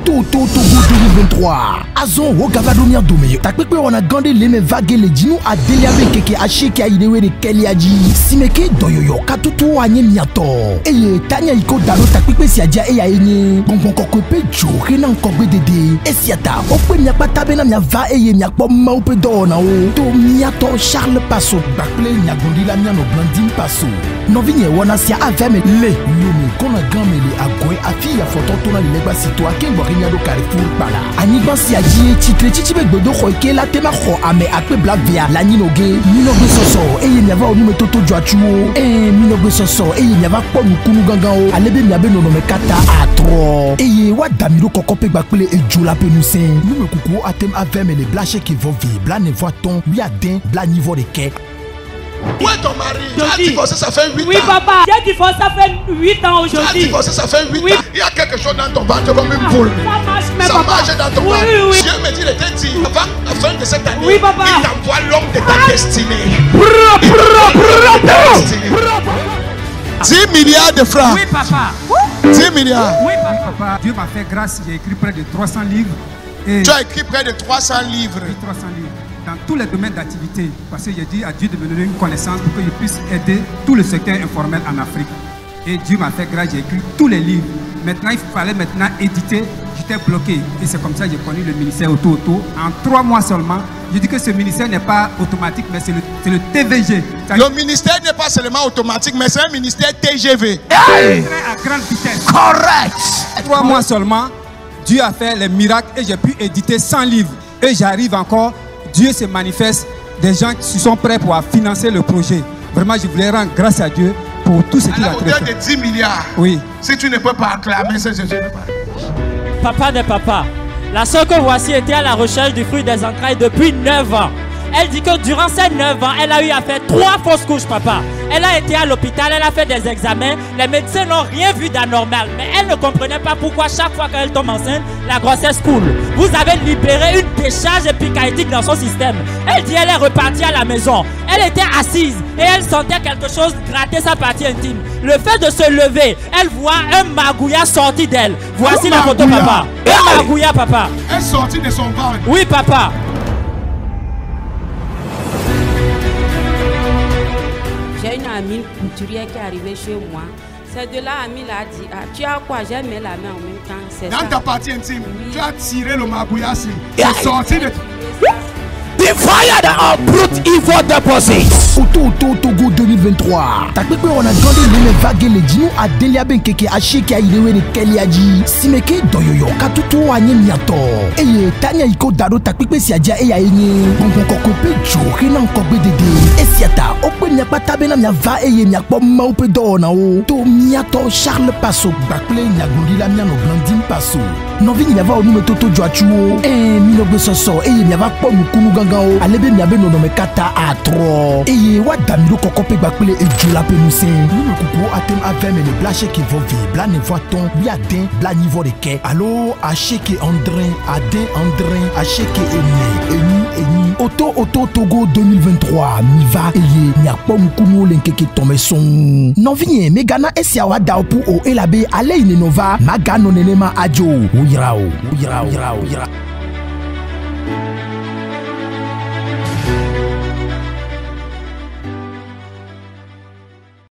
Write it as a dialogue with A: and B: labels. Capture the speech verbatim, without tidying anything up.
A: Auto Auto Togo deux mille vingt-trois. Azon wo gavadonia dome. Takpepe wana gande leme vage le djinu a deliabe keke asheke a idewe de keliaji. Simeke doyoyo katutu anye miato. Eye tanya iko dalo takpepe si adia e ya enye. Bonbon kokwepe jo rena nkogbe dede. Esiata okwe miakpa tabe na mia va eye miakpo maupe do na o. To miato Charles Passo. Bakple nyagondi la miano Blandine Passo. Novinye wana sia aveme le. Lome kona gamele agoe afi ya foto tona legba sitoa kengo rinyado Carrefour pala. Anigba si adie titre chichibe gbedo khoike la tema kho ame akpe black via la ninoge. Minoge soso eye miava onume toto joachuo. Eh minoge soso eye miava po mukunu ganga o. Alebe miabe nono me kata atro. Eye wa damiro kokope bakple e jola penusen. Nume kuku atem aveme le blache qui vovi. Bla ne voit ton, lui adin, bla niveau de quai.
B: Où est ton mari? Tu as divorcé, ça fait huit
C: oui,
B: ans.
C: Oui papa, j'ai divorcé, ça fait huit ans aujourd'hui.
B: Tu as divorcé, ça fait huit
C: oui.
B: ans. Il y a quelque chose dans ton ventre comme une boule.
C: Ça marche, mais
B: ça
C: papa.
B: marche dans ton
C: oui,
B: ventre.
C: Oui, oui.
B: Dieu me dit, il était dit, avant la fin de cette année,
C: oui, papa.
B: il t'envoie l'homme de ta
C: ah.
B: destinée.
D: dix milliards de francs.
C: Oui papa.
D: dix milliards.
C: Oui papa.
E: papa. Dieu m'a fait grâce, j'ai écrit près de trois cents livres. Et
D: tu as écrit près de trois cents livres.
E: Oui, trois cents livres. Dans tous les domaines d'activité. Parce que j'ai dit à Dieu de me donner une connaissance pour que je puisse aider tout le secteur informel en Afrique. Et Dieu m'a fait grâce, j'ai écrit tous les livres. Maintenant, il fallait maintenant éditer. J'étais bloqué. Et c'est comme ça que j'ai connu le ministère Auto Auto. En trois mois seulement, je dis que ce ministère n'est pas automatique, mais c'est le, le T V G.
D: Le ministère n'est pas seulement automatique, mais c'est un ministère T G V.
E: Hey! À grande vitesse.
D: Correct.
E: Trois mois seulement, Dieu a fait les miracles et j'ai pu éditer cent livres. Et j'arrive encore, Dieu se manifeste, des gens qui sont prêts pour financer le projet. Vraiment, je voulais rendre grâce à Dieu pour tout ce qu'il a fait.
D: À la hauteur de dix milliards.
E: Oui.
D: Si tu ne peux pas acclamer ce Jésus.
C: Papa de papa, la soeur que voici était à la recherche du fruit des entrailles depuis neuf ans. Elle dit que durant ces neuf ans, elle a eu à faire trois fausses couches, papa. Elle a été à l'hôpital, elle a fait des examens. Les médecins n'ont rien vu d'anormal. Mais elle ne comprenait pas pourquoi chaque fois qu'elle tombe enceinte, la grossesse coule. Vous avez libéré une décharge épicaïtique dans son système. Elle dit qu'elle est repartie à la maison. Elle était assise et elle sentait quelque chose gratter sa partie intime. Le fait de se lever, elle voit un magouya sorti d'elle. Voici la photo, papa. Un magouya, papa.
D: Elle est sortie de son ventre.
C: Oui, papa.
F: J'ai une amie couturière qui est arrivée chez moi. C'est de là, amie l'a dit, ah, tu as quoi? J'ai mis la main en même temps.
D: Dans
F: ça.
D: ta partie intime, oui. Tu as tiré le magouillassi. C'est sorti de...
A: The fire that uproot evil deposits. Auto Auto Togo deux mille vingt-trois. Takpepe wana gande leme vage le djinu a deliabe keke asheke a idewe de keliaji. Simeke doyoyo katutu anye miato. Eye tanya iko dado takpepe si adia e ya enye. Bonbon kokwepe jo rena nkogbe dede. Esiata okwe miakpa tabe na mia va eye miakpo maupe do na o. To miato Charles Passo. Bakple nyagondi la miano Blandine Passo. Novi nyava onume toto joachuo. Eh minoge soso eye miava po mukunu ganga. Alebe miabe nono me kata atro. Eye wa damiro kokope bakple e jola penusen. Nume kuku atem aveme le blache qui vovi. Bla ne voit ton, lui adin, bla niveau de quai. Allo acheke andrin, adin andrin, acheke eni, eni, eni. Auto Auto Togo deux mille vingt-trois. Miva eye, miakpo mkumu lenkeke tome son. Non vinye, megana esia wa dao pu o elabe ale inenova. Magano nenema ajo. Uyirao, uyirao, uyirao, uyirao.